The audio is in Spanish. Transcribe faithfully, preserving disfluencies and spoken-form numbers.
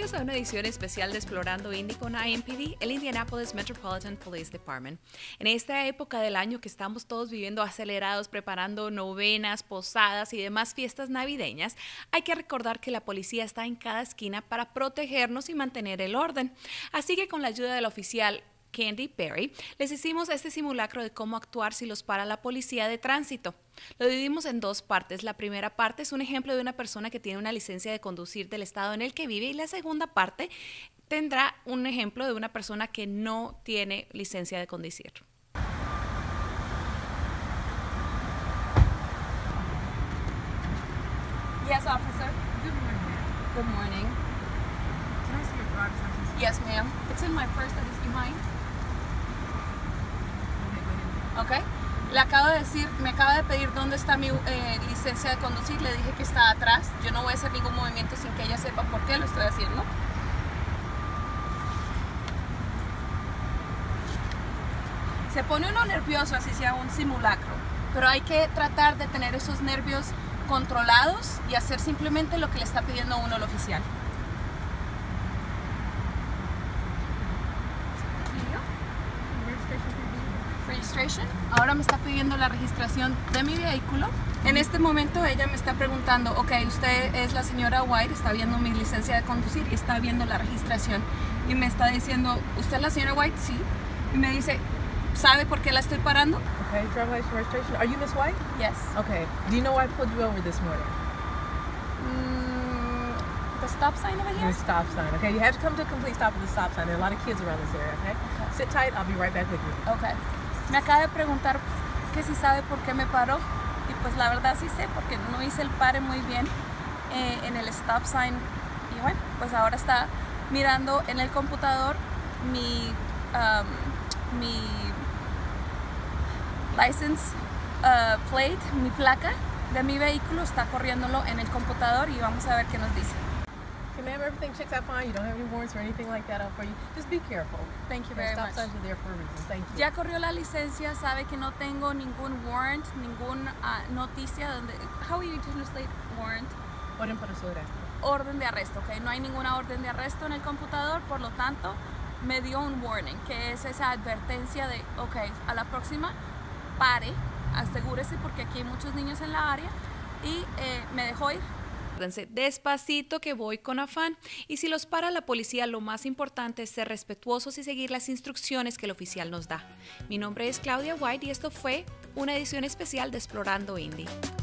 Bienvenidos a una edición especial de Explorando Indy con I M P D, el Indianapolis Metropolitan Police Department. En esta época del año que estamos todos viviendo acelerados, preparando novenas, posadas y demás fiestas navideñas, hay que recordar que la policía está en cada esquina para protegernos y mantener el orden. Así que con la ayuda del oficial Candy Perry, les hicimos este simulacro de cómo actuar si los para la policía de tránsito. Lo dividimos en dos partes. La primera parte es un ejemplo de una persona que tiene una licencia de conducir del estado en el que vive y la segunda parte tendrá un ejemplo de una persona que no tiene licencia de conducir. Yes, officer. Good morning, ma'am. Good morning. Can I see your driver's license? Yes, ma'am. It's in my purse that is behind. Okay, go ahead. Ok. Le acabo de decir, me acaba de pedir dónde está mi eh, licencia de conducir. Le dije que está atrás. Yo no voy a hacer ningún movimiento sin que ella sepa por qué lo estoy haciendo. Se pone uno nervioso así sea un simulacro, pero hay que tratar de tener esos nervios controlados y hacer simplemente lo que le está pidiendo a uno el oficial. Registration. Ahora me está pidiendo la registración de mi vehículo. En este momento ella me está preguntando, ok, usted es la señora White, está viendo mi licencia de conducir y está viendo la registración. Y me está diciendo, ¿usted es la señora White? Sí. Y me dice, ¿sabe por qué la estoy parando? Okay, driver's license registration. Are you Miss White? Yes. Okay. Do you know why I pulled you over this morning? Mm, the stop sign over here? The stop sign. Okay, you have to come to a complete stop at the stop sign. There are a lot of kids around this area, okay? Okay. Sit tight, I'll be right back with you. Ok. Me acaba de preguntar que si sabe por qué me paró y pues la verdad sí sé porque no hice el pare muy bien eh, en el stop sign y bueno, pues ahora está mirando en el computador mi, um, mi license uh, plate, mi placa de mi vehículo, está corriéndolo en el computador y vamos a ver qué nos dice. Okay, ma'am, everything checks out fine. You don't have any warrants or anything like that out for you. Just be careful. Thank you Okay, very stop much. signs are there for a reason. Thank you. Ya corrió la licencia, sabe que no tengo ningún warrant, ninguna uh, noticia donde... How would you translate warrant? Orden para su arresto. Orden de arresto, ¿ok? No hay ninguna orden de arresto en el computador, por lo tanto, me dio un warning, que es esa advertencia de, ok, a la próxima, pare, asegúrese porque aquí hay muchos niños en la área y eh, me dejó ir. Despacito que voy con afán y si los para la policía lo más importante es ser respetuosos y seguir las instrucciones que el oficial nos da. Mi nombre es Claudia White y esto fue una edición especial de Explorando Indy.